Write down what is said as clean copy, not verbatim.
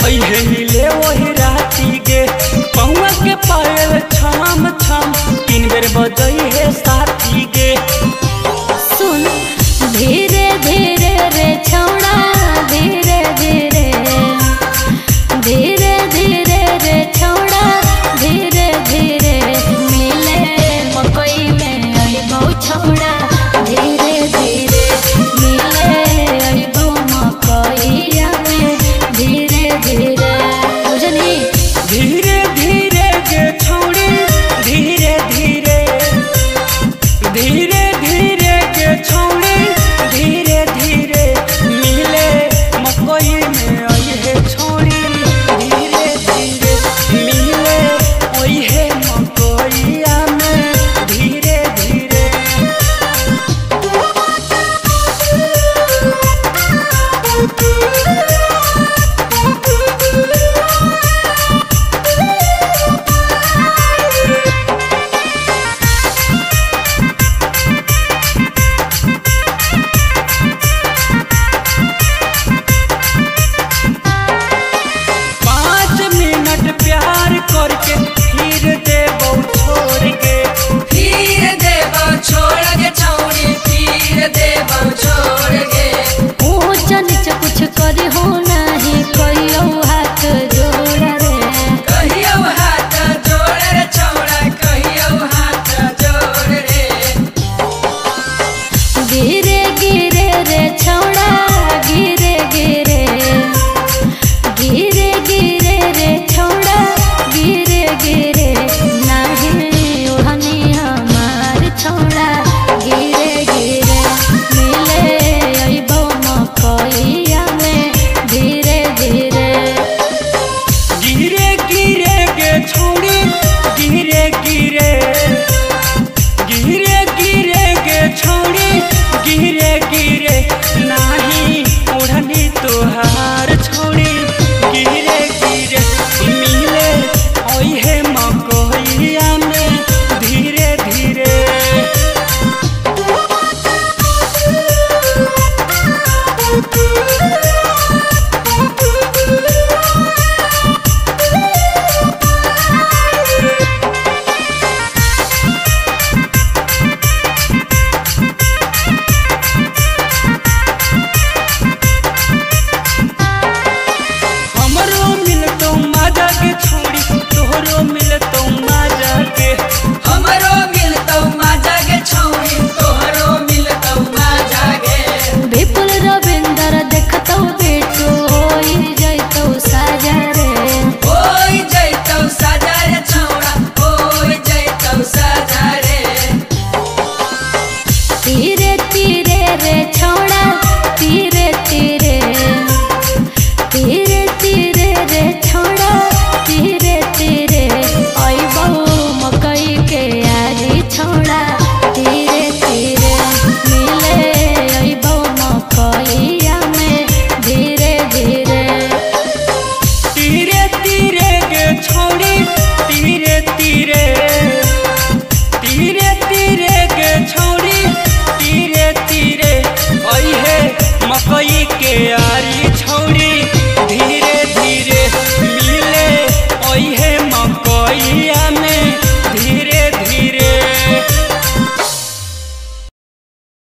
अहे मिले वही राती गे पहुआ के पायल छाम छाम 3 बेर बजई है साथी गे। सुन धीरे धीरे रे छौड़ा धीरे धीरे धीरे धीरे रे छौड़ा धीरे धीरे मिले मकई में अइबो छौड़ा धीरे धीरे मिले अइबो मकईया में धीरे धीरे बुझनी। धीरे धीरे गे छौड़ी धीरे धीरे धीरे धीरे गे छौड़ी धीरे धीरे मिले मकई में अइहे छौड़ी धीरे धीरे मिले अइहे मकईया में धीरे धीरे। प्यार करके फिर देबो छोड़ के फिर देबो छोड़ के छौड़ी फिर देबो छोड़ के। ओ चनिच कुछ करी हो नहीं कहियो हाथ जोड़ रे कहियो हाथ जोड़ रे छौड़ा कहियो हाथ जोड़ रे। गिरे गिरे रे छौड़ा